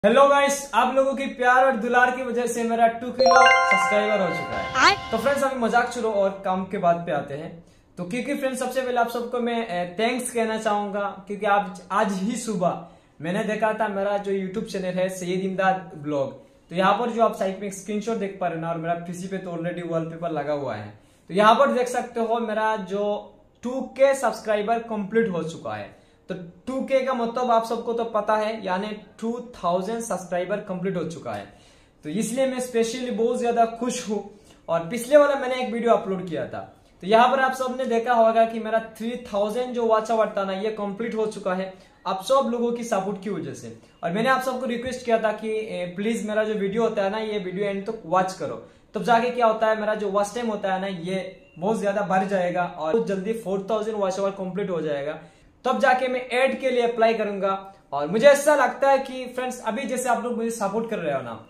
Hello guys, आप लोगों की प्यार और दुलार की वजह से मेरा 2 किलो सब्सक्राइबर हो चुका है। तो फ्रेंड्स, अभी मजाक छोड़ो और काम के बात पे आते हैं। तो क्योंकि फ्रेंड्स, सबसे पहले आप सबको मैं थैंक्स कहना चाहूंगा, क्योंकि आज ही सुबह मैंने देखा था मेरा जो यूट्यूब चैनल है सैयद इमदाद ब्लॉग। तो यहाँ पर जो आप साइड में एक स्क्रीनशॉट देख पा रहे हो ना, और मेरा पीसी पे तो ऑलरेडी वॉलपेपर लगा हुआ है। तो यहाँ पर देख सकते हो मेरा जो 2K सब्सक्राइबर कंप्लीट हो चुका है। तो 2K का मतलब आप सबको तो पता है, यानी 2000 सब्सक्राइबर कंप्लीट हो चुका है। तो इसलिए मैं स्पेशली बहुत ज्यादा खुश हूं। और पिछले वाला मैंने एक वीडियो अपलोड किया था, तो यहाँ पर आप सबने देखा होगा कि मेरा 3000 जो वॉच आवर था ना, ये कंप्लीट हो चुका है आप सब लोगों की सपोर्ट की वजह से। और मैंने आप सबको रिक्वेस्ट किया था कि प्लीज मेरा जो वीडियो होता है ना, ये वीडियो एंड तक वॉच करो, तब जाके क्या होता है, मेरा जो वॉच टाइम होता है ना, ये बहुत ज्यादा बढ़ जाएगा और बहुत जल्दी 4000 वॉच आवर कंप्लीट हो जाएगा। तब जाके मैं एड के लिए अप्लाई करूंगा। और मुझे ऐसा लगता है कि फ्रेंड्स, अभी जैसे आप लोग मुझे सपोर्ट कर रहे हो ना,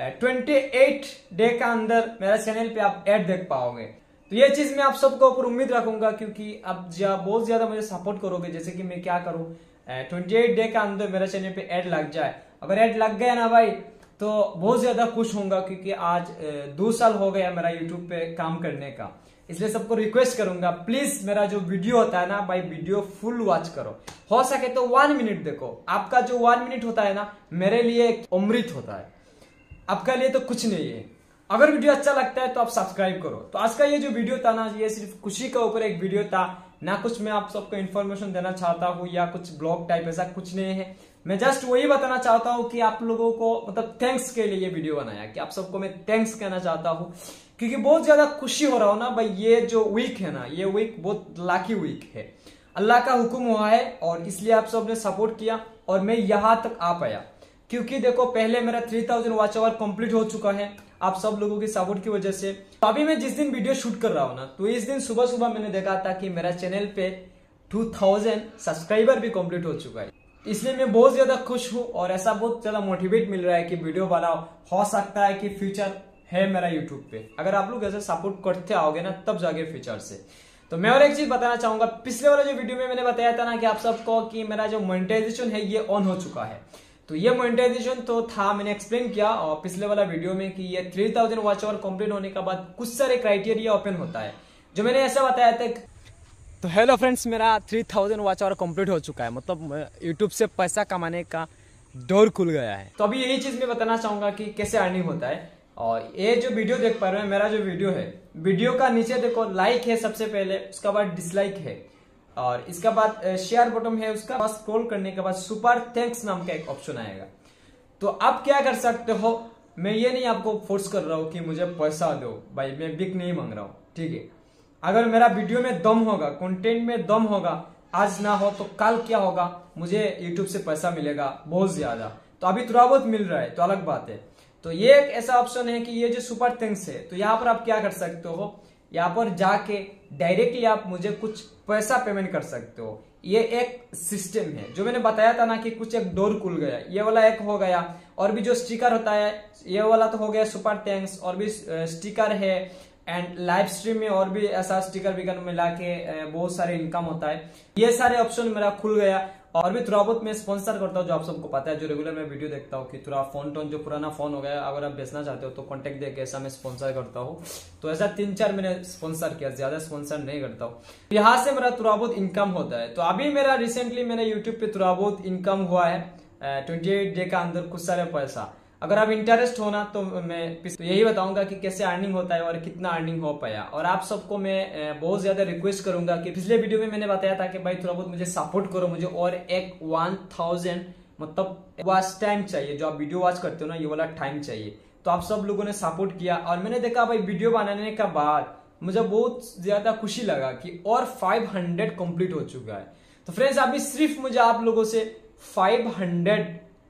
28 डे का अंदर मेरा चैनल पे आप एड देख पाओगे। तो ये चीज मैं आप सबको ऊपर उम्मीद रखूंगा, क्योंकि अब बहुत ज्यादा मुझे सपोर्ट करोगे। जैसे कि मैं क्या करूं, 28 डे का अंदर मेरा चैनल पे एड लग जाए। अगर एड लग गया ना भाई, तो बहुत ज्यादा खुश होऊंगा, क्योंकि आज 2 साल हो गया मेरा यूट्यूब पे काम करने का। इसलिए सबको रिक्वेस्ट करूंगा, प्लीज मेरा जो वीडियो होता है ना भाई, वीडियो फुल वॉच करो। हो सके तो 1 मिनट देखो। आपका जो 1 मिनट होता है ना, मेरे लिए एक अमृत होता है, आपका लिए तो कुछ नहीं है। अगर वीडियो अच्छा लगता है तो आप सब्सक्राइब करो। तो आज का ये जो वीडियो था ना, ये सिर्फ खुशी के ऊपर एक वीडियो था ना, कुछ मैं आप सबको इन्फॉर्मेशन देना चाहता हूँ या कुछ ब्लॉग टाइप, ऐसा कुछ नहीं है। मैं जस्ट वही बताना चाहता हूँ कि आप लोगों को मतलब थैंक्स के लिए ये वीडियो बनाया, कि आप सबको मैं थैंक्स कहना चाहता हूँ, क्योंकि बहुत ज्यादा खुशी हो रहा हो ना भाई। ये जो वीक है ना, ये वीक बहुत लाकी वीक है, अल्लाह का हुक्म हुआ है, और इसलिए आप सब ने सपोर्ट किया और मैं यहां तक आ पाया। क्योंकि देखो, पहले मेरा 3000 वॉच आवर कंप्लीट हो चुका है आप सब लोगों की सपोर्ट की वजह से। तो अभी मैं जिस दिन वीडियो शूट कर रहा हूं ना, तो इस दिन सुबह सुबह मैंने देखा था कि मेरा चैनल पे 2000 सब्सक्राइबर भी कंप्लीट हो चुका है। इसलिए मैं बहुत ज्यादा खुश हूं और ऐसा बहुत ज्यादा मोटिवेट मिल रहा है कि वीडियो बनाओ। हो सकता है कि फ्यूचर है मेरा यूट्यूब पे, अगर आप लोग ऐसे सपोर्ट करते आओगे ना, तब जाके फ्यूचर से। तो मैं और एक चीज बताना चाहूंगा, पिछले वाले जो वीडियो में मैंने बताया था ना कि आप सबको कि मेरा जो मोनेटाइजेशन है ये ऑन हो चुका है। तो ये मोनेटाइजेशन तो था, मैंने एक्सप्लेन किया और पिछले वाला वीडियो में कि ये 3000 वॉच आवर कंप्लीट होने के बाद कुछ सारे क्राइटेरिया ओपन होता है, जो मैंने ऐसा बताया था। तो हेलो फ्रेंड्स, मेरा 3000 वॉच आवर कंप्लीट हो चुका है, मतलब यूट्यूब से पैसा कमाने का डोर खुल गया है। तो अभी यही चीज मैं बताना चाहूंगा कि कैसे अर्निंग होता है। और ये जो वीडियो देख पा रहे हो, मेरा जो वीडियो है, वीडियो का नीचे देखो लाइक है सबसे पहले, उसके बाद डिसलाइक है, और इसके बाद शेयर बटन है, उसका बाद स्क्रॉल करने के बाद सुपर थैंक्स नाम का एक ऑप्शन आएगा। तो आप क्या कर सकते हो, मैं ये नहीं आपको फोर्स कर रहा हूं कि मुझे पैसा दो भाई, मैं बिक नहीं मांग रहा हूं, ठीक है। अगर मेरा वीडियो में दम होगा, कंटेंट में दम होगा, आज ना हो तो कल क्या होगा, मुझे यूट्यूब से पैसा मिलेगा बहुत ज्यादा। तो अभी थोड़ा बहुत मिल रहा है तो अलग बात है। तो ये एक ऐसा ऑप्शन है कि ये जो सुपर थैंक्स है, तो यहाँ पर आप क्या कर सकते हो, यहाँ पर जाके डायरेक्टली आप मुझे कुछ पैसा पेमेंट कर सकते हो। ये एक सिस्टम है जो मैंने बताया था ना कि कुछ एक डोर खुल गया, ये वाला एक हो गया। और भी जो स्टिकर होता है, ये वाला तो हो गया सुपर थैंक्स, और भी स्टिकर है एंड लाइव स्ट्रीम में और भी ऐसा स्टिकर विकन मिला के बहुत सारे इनकम होता है। ये सारे ऑप्शन मेरा खुल गया। और भी थोड़ा बहुत मैं स्पॉन्सर करता हूँ, जो आप सबको पता है, जो रेगुलर मैं वीडियो देखता हूँ, कि थोड़ा फोन टोन जो पुराना फोन हो गया, अगर आप बेचना चाहते हो तो कॉन्टेक्ट देके ऐसा मैं स्पॉन्सर करता हूँ। तो ऐसा 3-4 मैंने स्पॉन्सर किया, ज्यादा स्पॉन्सर नहीं करता हूँ। यहाँ से मेरा थोड़ा बहुत इनकम होता है। तो अभी मेरा रिसेंटली मेरे यूट्यूब पे थोड़ा बहुत इनकम हुआ है 28 डे का अंदर, कुछ सारे पैसा। अगर आप इंटरेस्ट हो ना, तो मैं तो यही बताऊंगा कि कैसे अर्निंग होता है और कितना अर्निंग हो पाया। और आप सबको मैं बहुत ज्यादा रिक्वेस्ट करूंगा कि पिछले वीडियो में मैंने बताया था कि भाई थोड़ा बहुत मुझे सपोर्ट करो, मुझे और एक 1000 मतलब वॉच टाइम चाहिए, जो आप वीडियो वॉच करते हो ना, ये वाला टाइम चाहिए। तो आप सब लोगों ने सपोर्ट किया और मैंने देखा भाई वीडियो बनाने के बाद मुझे बहुत ज्यादा खुशी लगा कि और 500 कंप्लीट हो चुका है। तो फ्रेंड्स, अभी सिर्फ मुझे आप लोगों से 500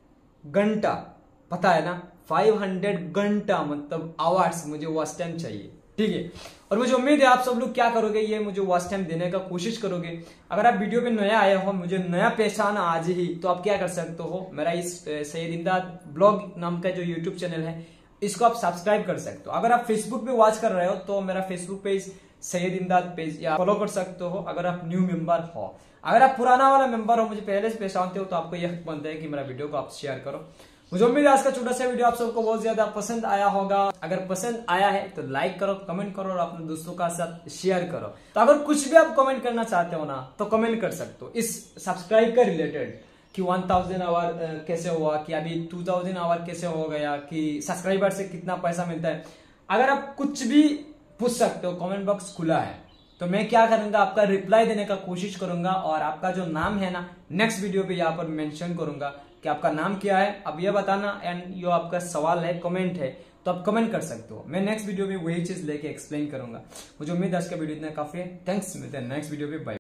घंटा, पता है ना, 500 घंटा मतलब आवर्स मुझे वॉच टाइम चाहिए, ठीक है। और मुझे उम्मीद है आप सब लोग क्या करोगे, ये मुझे वॉच टाइम देने का कोशिश करोगे। अगर आप वीडियो पे नया आए हो, मुझे नया पहचाना आज ही, तो आप क्या कर सकते हो, मेरा इस सैयद इमदाद ब्लॉग नाम का जो यूट्यूब चैनल है, इसको आप सब्सक्राइब कर सकते हो। अगर आप फेसबुक पे वॉच कर रहे हो तो मेरा फेसबुक पेज सैयद इमदाद पेज या फॉलो कर सकते हो, अगर आप न्यू मेंबर हो। अगर आप पुराना वाला मेंबर हो, मुझे पहले से पहचानते हो, तो आपको यह हक बनता है कि मेरा वीडियो को आप शेयर करो। मुझे उम्मीद है आज का छोटा सा वीडियो आप सबको बहुत ज्यादा पसंद आया होगा। अगर पसंद आया है तो लाइक करो, कमेंट करो और अपने दोस्तों का साथ शेयर करो। तो अगर कुछ भी आप कमेंट करना चाहते हो ना तो कमेंट कर सकते हो इस सब्सक्राइब का रिलेटेड, कि 1000 आवर कैसे हुआ, कि अभी 2000 आवर कैसे हो गया, कि सब्सक्राइबर से कितना पैसा मिलता है। अगर आप कुछ भी पूछ सकते हो, कमेंट बॉक्स खुला है। तो मैं क्या करूंगा, आपका रिप्लाई देने का कोशिश करूंगा और आपका जो नाम है ना नेक्स्ट वीडियो पे यहाँ पर मेंशन करूंगा कि आपका नाम क्या है, अब ये बताना। एंड जो आपका सवाल है, कमेंट है, तो आप कमेंट कर सकते हो। मैं नेक्स्ट वीडियो में वही चीज लेके एक्सप्लेन करूंगा। मुझे उम्मीद है आज का वीडियो इतना काफी है। थैंक्स, मिलते हैं नेक्स्ट वीडियो पे। बाय।